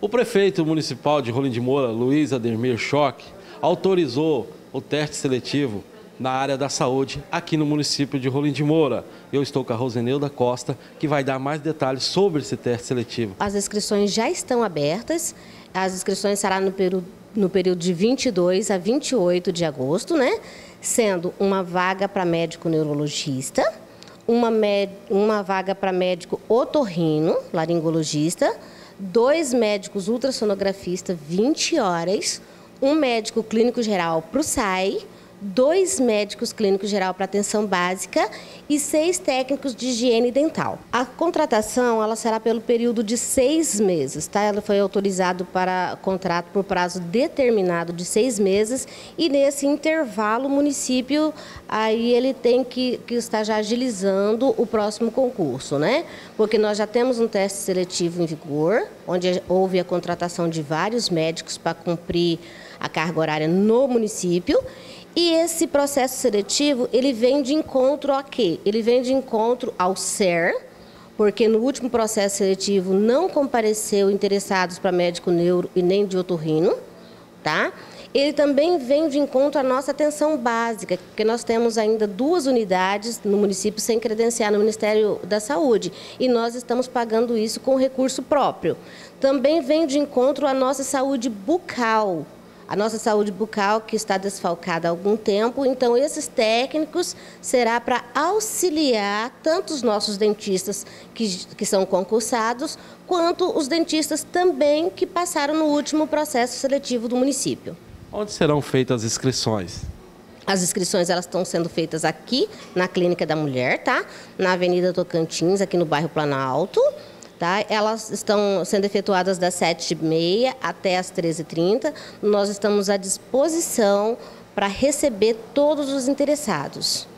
O prefeito municipal de Rolim de Moura, Luiz Ademir Choque, autorizou o teste seletivo na área da saúde aqui no município de Rolim de Moura. Eu estou com a Roseneuda Costa, que vai dar mais detalhes sobre esse teste seletivo. As inscrições já estão abertas, as inscrições serão no período de 22 a 28 de agosto, né? Sendo uma vaga para médico neurologista, uma vaga para médico otorrino, laringologista, 2 médicos ultrassonografistas, 20 horas, um médico clínico geral para o SAI, 2 médicos clínicos geral para atenção básica e 6 técnicos de higiene dental. A contratação ela será pelo período de 6 meses, tá? Ela foi autorizada para contrato por prazo determinado de 6 meses e nesse intervalo o município aí ele tem que estar já agilizando o próximo concurso, né? Porque nós já temos um teste seletivo em vigor, onde houve a contratação de vários médicos para cumprir a carga horária no município. E esse processo seletivo, ele vem de encontro a quê? Ele vem de encontro ao SER, porque no último processo seletivo não compareceu interessados para médico neuro e nem de otorrino, tá? Ele também vem de encontro à nossa atenção básica, porque nós temos ainda 2 unidades no município sem credenciar no Ministério da Saúde, e nós estamos pagando isso com recurso próprio. Também vem de encontro à nossa saúde bucal, a nossa saúde bucal que está desfalcada há algum tempo, então esses técnicos será para auxiliar tanto os nossos dentistas que são concursados, quanto os dentistas também que passaram no último processo seletivo do município. Onde serão feitas as inscrições? As inscrições elas estão sendo feitas aqui na Clínica da Mulher, tá? Na Avenida Tocantins, aqui no bairro Planalto. Tá? Elas estão sendo efetuadas das 7h30 até as 13h30. Nós estamos à disposição para receber todos os interessados.